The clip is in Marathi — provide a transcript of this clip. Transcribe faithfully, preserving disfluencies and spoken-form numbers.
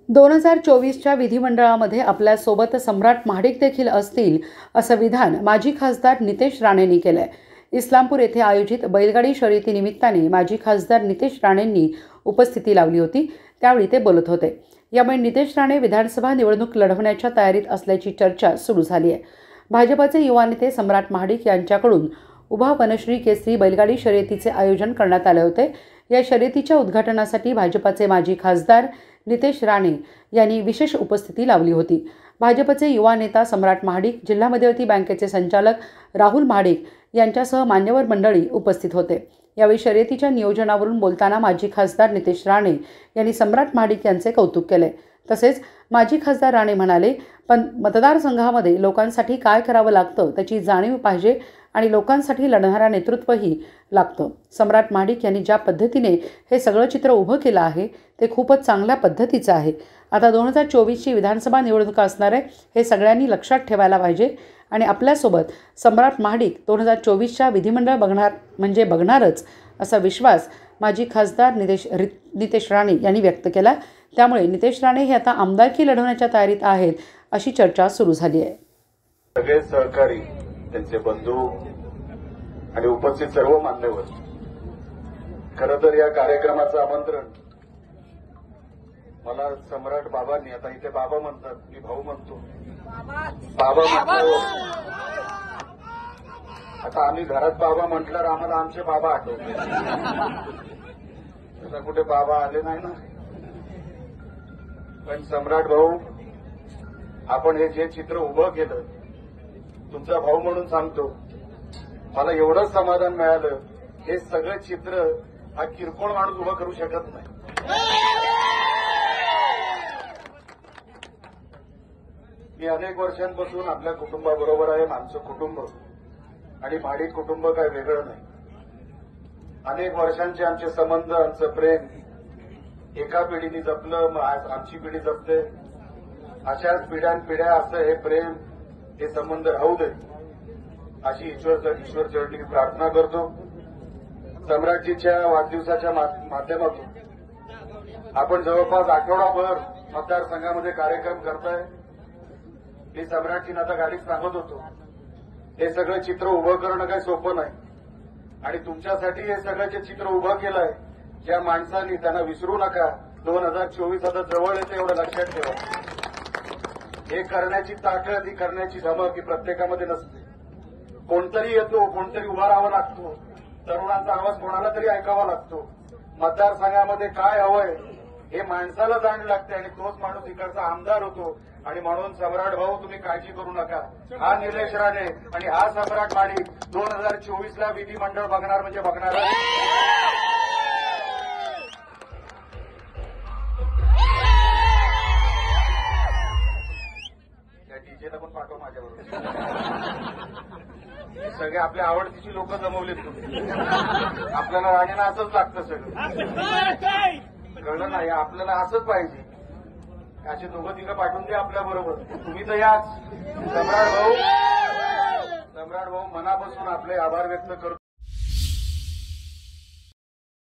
दोन हजार चोवीसच्या विधिमंडळामध्ये आपल्यासोबत सम्राट महाडिक देखील असतील असं विधान माजी खासदार नितेश राणेंनी केलंय। इस्लामपूर येथे आयोजित बैलगाडी शर्यतीनिमित्ताने माजी खासदार नितेश राणेंनी उपस्थिती लावली होती, त्यावेळी ते बोलत होते। यामुळे नितेश राणे विधानसभा निवडणूक लढवण्याच्या तयारीत असल्याची चर्चा सुरू झाली आहे। भाजपचे युवा नेते सम्राट महाडिक यांच्याकडून उभा वनश्री केसरी बैलगाडी शर्यतीचे आयोजन करण्यात आले होते। या शर्यतीच्या उद्घाटनासाठी भाजपचे माजी खासदार नितेश राणे यांनी विशेष उपस्थिती लावली होती। भाजपचे युवा नेता सम्राट महाडिक, जिल्हा मध्यवर्ती बँकेचे संचालक राहुल महाडिक यांच्यासह मान्यवर मंडळी उपस्थित होते। यावेळी शर्यतीच्या नियोजनावरून बोलताना माजी खासदार नितेश राणे यांनी सम्राट महाडिक यांचे कौतुक केले। तसेच माजी खासदार राणे म्हणाले, पण मतदारसंघामध्ये लोकांसाठी काय करावं लागतं त्याची जाणीव पाहिजे आणि लोकांसाठी लढणारा नेतृत्वही लागतं। सम्राट महाडिक यांनी ज्या पद्धतीने हे सगळं चित्र उभं केलं आहे ते खूपच चांगल्या पद्धतीचं आहे। आता दोन हजार चोवीसची विधानसभा निवडणूक असणार आहे, हे सगळ्यांनी लक्षात ठेवायला पाहिजे आणि आपल्यासोबत सम्राट महाडिक दोन हजार चोवीसच्या विधिमंडळ बघणार म्हणजे बघणारच असा विश्वास माजी खासदार नितेश नितेश राणे यांनी व्यक्त केला। त्यामुळे नितेश राणे हे आता आमदारकी लढवण्याच्या तयारीत आहेत अशी चर्चा सुरू झाली आहे। सगळे सहकारी, त्यांचे बंधू आणि उपस्थित सर्व मान्यवर, खरं तर या कार्यक्रमाचं आमंत्रण मला सम्राट बाबांनी, आता इथे बाबा म्हणतात, मी भाऊ म्हणतो, बाबा म्हणतो। आता आम्ही घरात बाबा म्हटल्यावर आम्हाला आमचे बाबा आठवले, तसा कुठे बाबा आले नाही ना। पण सम्राट भाऊ, आपण हे जे चित्र उभं केलं, तुमचा भाऊ म्हणून सांगतो, मला एवढं समाधान मिळालं, हे सगळं चित्र हा किरकोळ माणूस उभं करू शकत नाही। मी अनेक वर्षांपासून आपल्या कुटुंबाबरोबर आहे, आमचं कुटुंब आणि महाडिक कुटुंब काय वेगळं नाही। अनेक वर्षांचे आमचे संबंध, आमचं प्रेम एका पिढीने जपलं, मग आज आमची पिढी जपते, अशाच पिढ्यानपिढ्या असं हे प्रेम, हे संबंध राहू दे अशी ईश्वर ईश्वर चरणी प्रार्थना करतो। सम्राटजीच्या वाढदिवसाच्या माध्यमातून आपण जवळपास आठवडाभर मतदारसंघामध्ये कार्यक्रम करताय। मी सम्राटजींना आता गाडीत सांगत होतो, हे सगळं चित्र उभं करणं काही सोपं नाही आणि तुमच्यासाठी हे सगळं जे चित्र उभं केलंय, ज्या माणसांनी, त्यांना विसरू नका। दोन हजार चोवीस आता जवळ येते, एवढं लक्षात ठेवा। हे करण्याची ताकद, ही करण्याची धमक ही प्रत्येकामध्ये नसते। कोणतरी येतो, कोणतरी उभा राहावा लागतो, तरुणांचा आवाज कोणाला तरी ऐकावा लागतो। मतदारसंघामध्ये काय हवंय हे माणसाला जाणीव लागते आणि तोच माणूस इकडचा आमदार होतो। आणि म्हणून सम्राट भाऊ, तुम्ही काळजी करू नका, हा निलेश राणे आणि हा सम्राट महाडिक दोन हजार चोवीसला विधिमंडळ बघणार म्हणजे बघणार। डीजेला पण पाठव माझ्याबरोबर, सगळे आपल्या आवडतीची लोक जमवलेत तुम्ही। आपल्याला राणेंना असंच लागतं सगळं, कळलं नाही, आपल्याला असंच पाहिजे। असे दोघं तिघं पाठवून द्या आपल्या बरोबर, तुम्ही तर याच। सम्राट भाऊ, सम्राट भाऊ मनापासून आपले आभार व्यक्त करतो।